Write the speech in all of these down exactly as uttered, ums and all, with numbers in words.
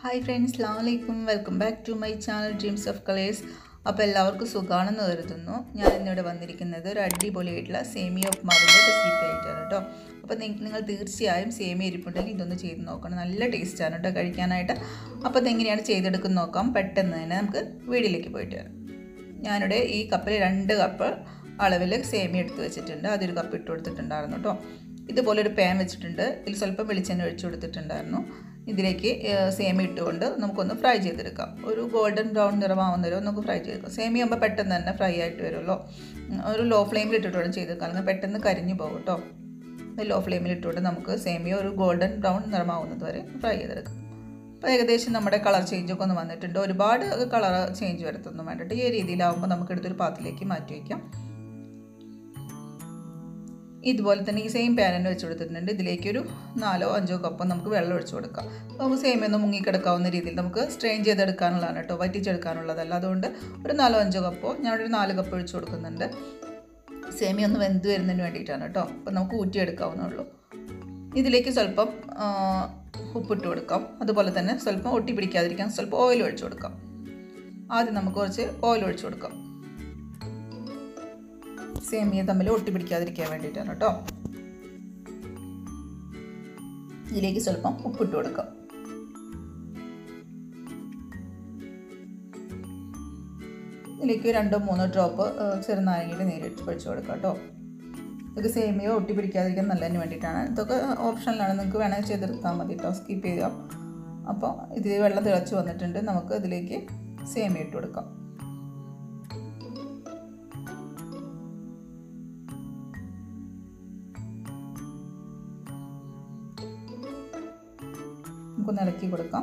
Hi friends, Assalamualaikum. Welcome back to my channel Dreams of Colors. അപ്പോൾ എല്ലാവർക്കും സുഖാണെന്ന് കരുതുന്നു. ഞാൻ ഇന്നിവിടെ വന്നിരിക്കുന്നത് ഒരു അടിപൊളിയായിട്ടുള്ള സേമിയ ഉപ്മാവിൻ്റെ റെസിപ്പി ആയിട്ടാണ് കേട്ടോ. അപ്പോൾ നിങ്ങൾ തീർച്ചയായും സേമിയ ഇരിപ്പുണ്ടെങ്കിൽ ഇതൊന്ന് ചെയ്ത് നോക്കണം. നല്ല ടേസ്റ്റാണ് കേട്ടോ കഴിക്കാനായിട്ട്. അപ്പോൾ അതെങ്ങനെയാണ് ചെയ്തെടുക്കുന്നത് നോക്കാം. പെട്ടെന്ന് തന്നെ നമുക്ക് വീഡിയോയിലേക്ക് പോയിട്ട് വരാം. ഞാനിവിടെ ഈ കപ്പിൽ രണ്ട് കപ്പ് അളവിൽ സേമിയ എടുത്ത് വെച്ചിട്ടുണ്ട്. അതൊരു കപ്പ് ഇട്ട് കൊടുത്തിട്ടുണ്ടായിരുന്നു കേട്ടോ. ഇതുപോലെ ഒരു പാൻ വെച്ചിട്ടുണ്ട്. ഇതിൽ സ്വല്പം വെളിച്ചെണ്ണ ഒഴിച്ചു കൊടുത്തിട്ടുണ്ടായിരുന്നു. ഇതിലേക്ക് സേമിയ ഇട്ടുകൊണ്ട് നമുക്കൊന്ന് ഫ്രൈ ചെയ്തെടുക്കാം. ഒരു ഗോൾഡൻ ബ്രൗൺ നിറമാവുന്നവരെ നമുക്ക് ഫ്രൈ ചെയ്തെടുക്കാം. സേമിയ ആകുമ്പോൾ പെട്ടെന്ന് തന്നെ ഫ്രൈ ആയിട്ട് വരുമല്ലോ. ഒരു ലോ ഫ്ലെയിമിൽ ഇട്ടിട്ട് വേണം ചെയ്തെടുക്കാം, അല്ലെങ്കിൽ പെട്ടെന്ന് കരിഞ്ഞു പോകും കേട്ടോ. ലോ ഫ്ലെയിമിൽ ഇട്ടുകൊണ്ട് നമുക്ക് സേമിയ ഒരു ഗോൾഡൻ ബ്രൗൺ നിറമാവുന്നത് വരെ ഫ്രൈ ചെയ്തെടുക്കാം. അപ്പോൾ ഏകദേശം നമ്മുടെ കളർ ചേഞ്ചൊക്കെ ഒന്ന് വന്നിട്ടുണ്ട്. ഒരുപാട് കളർ ചേഞ്ച് വരുത്തൊന്നും വേണ്ടിയിട്ട് ഈ രീതിയിലാവുമ്പോൾ നമുക്ക് എടുത്തൊരു പാത്രത്തിലേക്ക് മാറ്റി വയ്ക്കാം. ഇതുപോലെ തന്നെ ഈ സെയിം പാൻ തന്നെ വെച്ച് കൊടുത്തിട്ടുണ്ട്. ഇതിലേക്കൊരു നാലോ അഞ്ചോ കപ്പ് നമുക്ക് വെള്ളം ഒഴിച്ചു കൊടുക്കാം. നമുക്ക് സേമിയ ഒന്ന് മുങ്ങിക്കിടക്കാവുന്ന രീതിയിൽ നമുക്ക് സ്ട്രെയിൻ ചെയ്തെടുക്കാനുള്ളതാണ് കേട്ടോ, വറ്റിച്ചെടുക്കാനുള്ളതല്ല. അതുകൊണ്ട് ഒരു നാലോ അഞ്ചോ കപ്പോ ഞാനൊരു നാല് കപ്പ് ഒഴിച്ചു കൊടുക്കുന്നുണ്ട്. സേമിയ ഒന്ന് വെന്ത് വരുന്നതിന് വേണ്ടിയിട്ടാണ് കേട്ടോ. അപ്പോൾ നമുക്ക് ഊറ്റിയെടുക്കാവുന്നുള്ളൂ. ഇതിലേക്ക് സ്വല്പം ഉപ്പിട്ട് കൊടുക്കാം. അതുപോലെ തന്നെ സ്വല്പം ഒട്ടി പിടിക്കാതിരിക്കാൻ സ്വല്പം ഓയിൽ ഒഴിച്ചു കൊടുക്കാം. ആദ്യം നമുക്ക് കുറച്ച് ഓയിൽ ഒഴിച്ചു കൊടുക്കാം. സേമിയ തമ്മിൽ ഒട്ടി പിടിക്കാതിരിക്കാൻ വേണ്ടിയിട്ടാണ് കേട്ടോ. ഇതിലേക്ക് സ്വല്പം ഉപ്പിട്ട് കൊടുക്കാം. ഇതിലേക്ക് രണ്ടോ മൂന്നോ ഡ്രോപ്പ് ചെറുനാരങ്ങയുടെ നീര് ഒഴിച്ച് കൊടുക്കാം കേട്ടോ. ഇതൊക്കെ സേമിയ ഒട്ടി പിടിക്കാതിരിക്കാൻ നല്ലതിന് വേണ്ടിയിട്ടാണ്. ഇതൊക്കെ ഓപ്ഷനിലാണ്, നിങ്ങൾക്ക് വേണമെങ്കിൽ ചെയ്തെടുത്താൽ മതി കേട്ടോ, സ്കിപ്പ് ചെയ്യാം. അപ്പോൾ ഇതിൽ വെള്ളം തിളച്ച് വന്നിട്ടുണ്ട്. നമുക്ക് ഇതിലേക്ക് സേമിയ ഇട്ട് കൊടുക്കാം. നമുക്കൊന്ന് ഇളക്കി കൊടുക്കാം.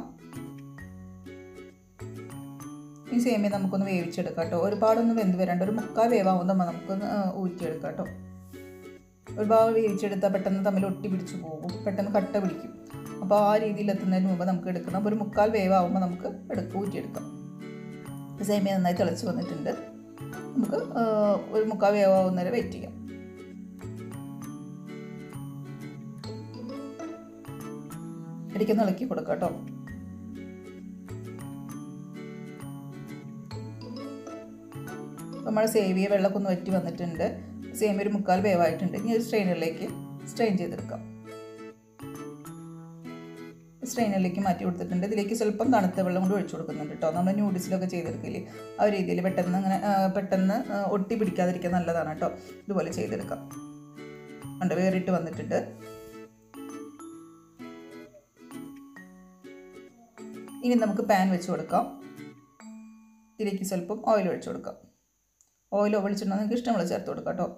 ഈ സേമിയ നമുക്കൊന്ന് വേവിച്ചെടുക്കാം കേട്ടോ. ഒരുപാടൊന്നും വെന്ത് വരണ്ട, ഒരു മുക്കാൽ വേവാകുമ്പോൾ നമുക്കൊന്ന് ഊറ്റിയെടുക്കാം കേട്ടോ. ഒരുപാട് വേവിച്ചെടുത്താൽ പെട്ടെന്ന് തമ്മിൽ ഒട്ടി പിടിച്ച് പോകും, പെട്ടെന്ന് കട്ട പിടിക്കും. അപ്പോൾ ആ രീതിയിൽ എത്തുന്നതിന് മുമ്പ് നമുക്ക് എടുക്കണം. ഒരു മുക്കാൽ വേവാകുമ്പോൾ നമുക്ക് എടുക്കാം, ഊറ്റിയെടുക്കാം. സേമിയ നന്നായി തിളച്ച് വന്നിട്ടുണ്ട്. നമുക്ക് ഒരു മുക്കാൽ വേവാകുന്നവരെ വെയിറ്റ് ചെയ്യാം. ഇടയ്ക്കൊന്ന് ഇളക്കി കൊടുക്കാം കേട്ടോ. നമ്മൾ സേമിയ വെള്ളമൊക്കെ ഒന്ന് വറ്റി വന്നിട്ടുണ്ട്. സേമിയ ഒരു മുക്കാൽ വേവായിട്ടുണ്ട്. ഇനി ഒരു സ്ട്രെയിനറിലേക്ക് സ്ട്രെയിൻ ചെയ്തെടുക്കാം. സ്ട്രെയിനറിലേക്ക് മാറ്റി കൊടുത്തിട്ടുണ്ട്. ഇതിലേക്ക് സ്വല്പം തണുത്ത വെള്ളം കൊണ്ട് ഒഴിച്ചു കൊടുക്കുന്നുണ്ട് കേട്ടോ. നമ്മൾ ന്യൂഡിൽസിലൊക്കെ ചെയ്തെടുക്കില്ലേ, ആ ഒരു രീതിയിൽ പെട്ടെന്ന് അങ്ങനെ പെട്ടെന്ന് ഒട്ടി പിടിക്കാതിരിക്കാൻ നല്ലതാണ് കേട്ടോ. ഇതുപോലെ ചെയ്തെടുക്കാം. ഉണ്ട്, വേറിട്ട് വന്നിട്ടുണ്ട്. ഇനി നമുക്ക് പാൻ വെച്ച് കൊടുക്കാം. ഇതിലേക്ക് സ്വല്പം ഓയിൽ ഒഴിച്ചു കൊടുക്കാം. ഓയിൽ ഒഴിച്ചിട്ടുണ്ടെങ്കിൽ നിങ്ങൾക്ക് ഇഷ്ടമുള്ള ചേർത്ത് കൊടുക്കാം കേട്ടോ.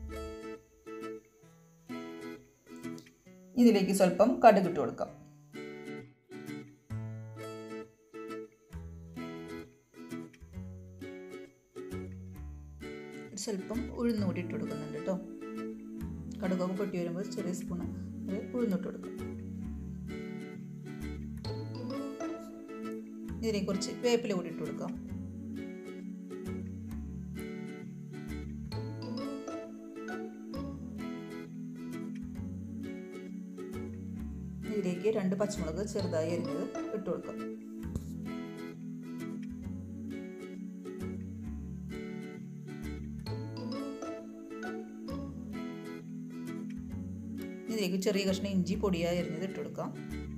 ഇതിലേക്ക് സ്വല്പം കടുക് ഇട്ട് കൊടുക്കാം. സ്വല്പം ഉഴുന്നുകൂടി ഇട്ട് കൊടുക്കുന്നുണ്ട് കേട്ടോ. കടുകൊക്കെ പൊട്ടി വരുമ്പോൾ ചെറിയ സ്പൂണ് ഉഴുന്നിട്ട് കൊടുക്കാം. ഇതിലേക്ക് കുറച്ച് വേപ്പില കൂടി ഇട്ട് കൊടുക്കാം. ഇതിലേക്ക് രണ്ട് പച്ചമുളക് ചെറുതായി അരിഞ്ഞത് ഇട്ട് കൊടുക്കാം. ഇതിലേക്ക് ചെറിയ കഷ്ണം ഇഞ്ചി പൊടിയായി അരിഞ്ഞത് ഇട്ട് കൊടുക്കാം.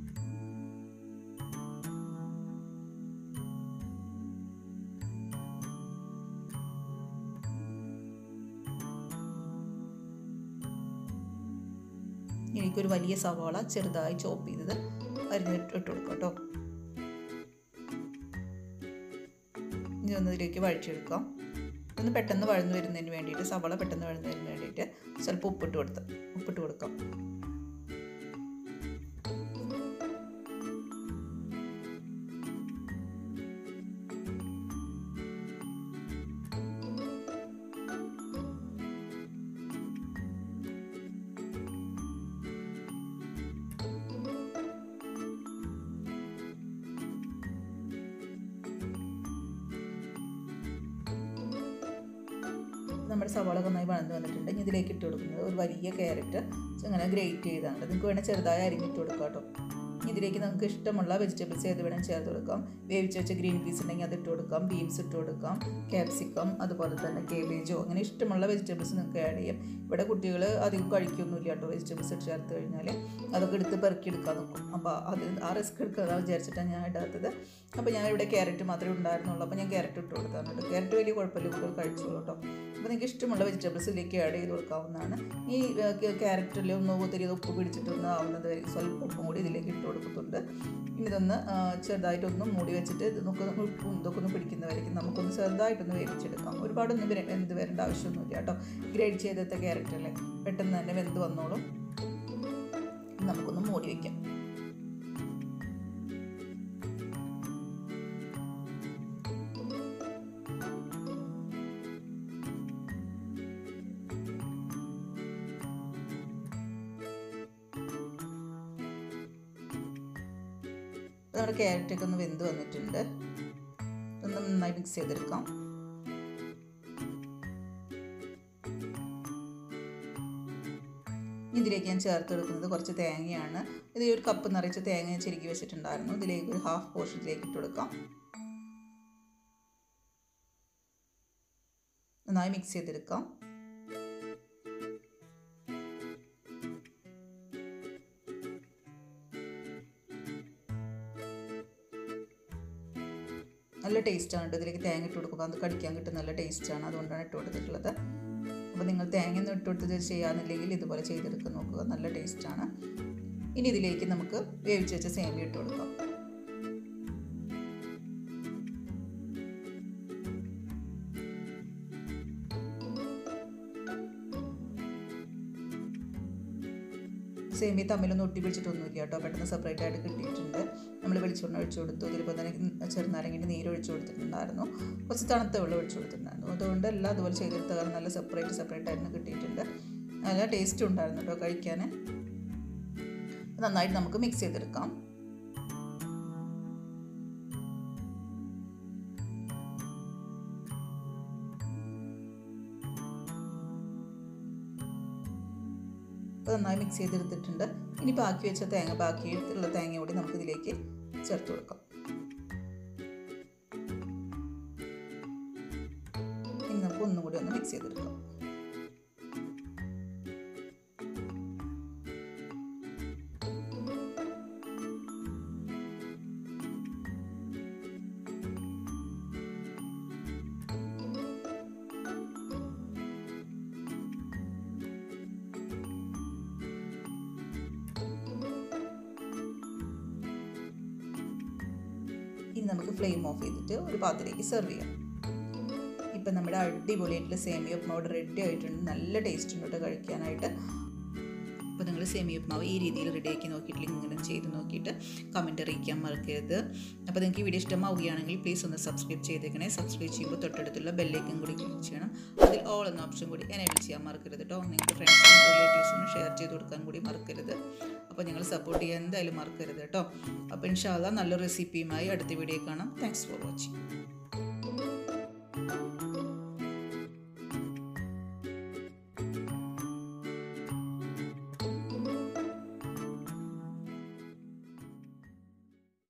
എനിക്കൊരു വലിയ സവാള ചെറുതായി ചോപ്പ് ചെയ്തത് അരിഞ്ഞിട്ട് ഇട്ട് കൊടുക്കാം കേട്ടോ. ഇതൊന്ന് ഇതിലേക്ക് വഴിച്ചെടുക്കാം. ഒന്ന് പെട്ടെന്ന് വഴന്നു വരുന്നതിന് വേണ്ടിയിട്ട്, സവാള പെട്ടെന്ന് വഴന്നതിന് വേണ്ടിയിട്ട് സ്വല്പം ഉപ്പിട്ട് കൊടുത്ത് ഉപ്പിട്ട് കൊടുക്കാം. നമ്മുടെ സവാള നന്നായി വഴന്ന് വന്നിട്ടുണ്ട്. ഇനി ഇതിലേക്ക് ഇട്ട് കൊടുക്കുന്നത് ഒരു വലിയ ക്യാരറ്റ് അങ്ങനെ ഗ്രേറ്റ് ചെയ്താണ്. നിങ്ങൾക്ക് വേണേൽ ചെറുതായി അരിഞ്ഞിട്ട് കൊടുക്കാം കേട്ടോ. ഇതിലേക്ക് നമുക്ക് ഇഷ്ടമുള്ള വെജിറ്റബിൾസ് ഏത് വേണം ചേർത്ത് കൊടുക്കാം. വേവിച്ച് വെച്ച ഗ്രീൻ പീസ് ഉണ്ടെങ്കിൽ അത് ഇട്ട് കൊടുക്കാം, ബീൻസ് ഇട്ട് കൊടുക്കാം, ക്യാപ്സിക്കം, അതുപോലെ തന്നെ കേബേജോ, അങ്ങനെ ഇഷ്ടമുള്ള വെജിറ്റബിൾസ് നിങ്ങൾക്ക് ആഡ് ചെയ്യാം. ഇവിടെ കുട്ടികൾ അധികം കഴിക്കൊന്നുമില്ല കേട്ടോ വെജിറ്റബിൾസ് ഇട്ട് ചേർത്ത് കഴിഞ്ഞാൽ, അതൊക്കെ എടുത്ത് പെറുക്കിയെടുക്കാൻ നോക്കും. അപ്പോൾ അത് ആ റിസ്ക് എടുക്കുക വിചാരിച്ചിട്ടാണ് ഞാൻ ഇടാത്തത്. അപ്പോൾ ഞാൻ ഇവിടെ ക്യാരറ്റ് മാത്രമേ ഉണ്ടായിരുന്നുള്ളൂ, അപ്പോൾ ഞാൻ ക്യാരറ്റ് ഇട്ട് കൊടുക്കാറുണ്ട്. ക്യാരറ്റ് വലിയ കുഴപ്പമില്ല, കുട്ടികൾ കഴിച്ചോളൂ കേട്ടോ. അപ്പോൾ നിങ്ങൾക്ക് ഇഷ്ടമുള്ള വെജിറ്റബിൾസ് ഇതിലേക്ക് ആഡ് ചെയ്ത് കൊടുക്കാവുന്നതാണ്. ഈ ക്യാരറ്റിൽ ഒന്ന് ഒത്തിരി ഉപ്പ് പിടിച്ചിട്ടൊന്ന് ആവുന്നത് വരെ സ്വല്പം ഉപ്പും കൂടി ഇതിലേക്ക് ഇട്ട് കൊടുക്കുന്നുണ്ട്. ഇനി ഇതൊന്ന് ചെറുതായിട്ടൊന്ന് മൂടി വെച്ചിട്ട് നമുക്ക് ഉപ്പും ഇതൊക്കെ ഒന്ന് പിടിക്കുന്നവരേക്കും നമുക്കൊന്ന് ചെറുതായിട്ടൊന്ന് വേവിച്ചെടുക്കാം. ഒരുപാടൊന്നും വെന്ത് വരേണ്ട ആവശ്യമൊന്നുമില്ല കേട്ടോ. ഗ്രേഡ് ചെയ്തെടുത്ത ക്യാരറ്റല്ലേ, പെട്ടെന്ന് തന്നെ വെന്ത് വന്നോളും. നമുക്കൊന്ന് മൂടി വയ്ക്കാം. നമ്മുടെ ക്യാരറ്റൊക്കെ ഒന്ന് വെന്ത് വന്നിട്ടുണ്ട്. ഒന്ന് നന്നായി മിക്സ് ചെയ്തെടുക്കാം. ഇതിലേക്ക് ഞാൻ ചേർത്ത് കൊടുക്കുന്നത് കുറച്ച് തേങ്ങയാണ്. ഇത് ഒരു കപ്പ് നിറച്ച് തേങ്ങ ഞാൻ ചെരുക്കി വെച്ചിട്ടുണ്ടായിരുന്നു. ഇതിലേക്ക് ഒരു ഹാഫ് പോർഷൻ ഇതിലേക്ക് ഇട്ട് കൊടുക്കാം. നന്നായി മിക്സ് ചെയ്തെടുക്കാം. നല്ല ടേസ്റ്റാണ് കേട്ടോ. ഇതിലേക്ക് തേങ്ങ ഇട്ട് കൊടുക്കുമ്പോൾ അത് കടിക്കാൻ കിട്ടും, നല്ല ടേസ്റ്റാണ്. അതുകൊണ്ടാണ് ഇട്ട് കൊടുത്തിട്ടുള്ളത്. അപ്പോൾ നിങ്ങൾ തേങ്ങ ഒന്നും ഇട്ട് കൊടുത്തത് ചെയ്യാമെന്നില്ലെങ്കിൽ ഇതുപോലെ ചെയ്തെടുക്കാൻ നോക്കുക, നല്ല ടേസ്റ്റാണ്. ഇനി ഇതിലേക്ക് നമുക്ക് വേവിച്ച് വെച്ച സേമിയ ഇട്ട് കൊടുക്കാം. സേമിയ തമ്മിലൊന്നും ഒട്ടി പിടിച്ചിട്ടൊന്നുമില്ല കേട്ടോ, പെട്ടെന്ന് സെപ്പറേറ്റ് ആയിട്ട് കിട്ടിയിട്ടുണ്ട്. നമ്മൾ വെളിച്ചെണ്ണ ഒഴിച്ചു കൊടുത്തു, ഇതിലിപ്പോൾ തന്നെ ചെറുനാരങ്ങൻ്റെ നീര് ഒഴിച്ചു കൊടുത്തിട്ടുണ്ടായിരുന്നു, കുറച്ച് തണുത്ത വെള്ളം ഒഴിച്ചു കൊടുത്തിട്ടുണ്ടായിരുന്നു. അതുകൊണ്ട് എല്ലാം അതുപോലെ ചെയ്തെടുത്ത കാരണം നല്ല സെപ്പറേറ്റ് സെപ്പറേറ്റ് ആയിട്ട് കിട്ടിയിട്ടുണ്ട്. നല്ല ടേസ്റ്റും ഉണ്ടായിരുന്നു കേട്ടോ കഴിക്കാൻ. നന്നായിട്ട് നമുക്ക് മിക്സ് ചെയ്തെടുക്കാം. നന്നായി മിക്സ് ചെയ്തെടുത്തിട്ടുണ്ട്. ഇനി ബാക്കി വെച്ച തേങ്ങ ബാക്കിയുള്ള തേങ്ങ കൂടി നമുക്കിതിലേക്ക് ചേർത്ത് കൊടുക്കാം. ഇനി നമുക്ക് ഒന്നും കൂടി ഒന്ന് മിക്സ് ചെയ്തെടുക്കാം. ഇനി നമുക്ക് ഫ്ലെയിം ഓഫ് ചെയ്തിട്ട് ഒരു പാത്രത്തിലേക്ക് സെർവ് ചെയ്യാം. ഇപ്പം നമ്മുടെ അടിപൊളിയായിട്ടുള്ള സേമിയ ഉപ്മാവ് റെഡി ആയിട്ടുണ്ട്. നല്ല ടേസ്റ്റ് ഉണ്ട് കേട്ടോ കഴിക്കാനായിട്ട്. അപ്പോൾ നിങ്ങൾ സേമിയ ഉപ്മാവ് ഈ രീതിയിൽ റെഡിയാക്കി നോക്കിയിട്ടില്ലെങ്കിൽ ഇങ്ങനെ ചെയ്ത് നോക്കിയിട്ട് കമൻറ്റ് അറിയിക്കാൻ മറക്കരുത്. അപ്പോൾ നിങ്ങൾക്ക് ഈ വീഡിയോ ഇഷ്ടമാവുകയാണെങ്കിൽ പ്ലീസ് ഒന്ന് സബ്സ്ക്രൈബ് ചെയ്തേക്കണേ. സബ്സ്ക്രൈബ് ചെയ്യുമ്പോൾ തൊട്ടടുത്തുള്ള ബെല്ലൈക്കൻ കൂടി ക്ലിക്ക് ചെയ്യണം. അതിൽ ഓൾ എന്ന ഓപ്ഷൻ കൂടി എനേബിൾ ചെയ്യാൻ മറക്കരുത് കേട്ടോ. നിങ്ങൾക്ക് ഫ്രണ്ട്സിനും റിലേറ്റീവ്സിനും ഷെയർ ചെയ്ത് കൊടുക്കാൻ കൂടി മറക്കരുത്. അപ്പോൾ നിങ്ങൾ സപ്പോർട്ട് ചെയ്യാൻ എന്തായാലും മറക്കരുത് കേട്ടോ. അപ്പോൾ ഇൻഷാ അല്ലാഹ് നല്ല റെസിപ്പിയുമായി അടുത്ത വീഡിയോ കാണാം. Thanks for watching.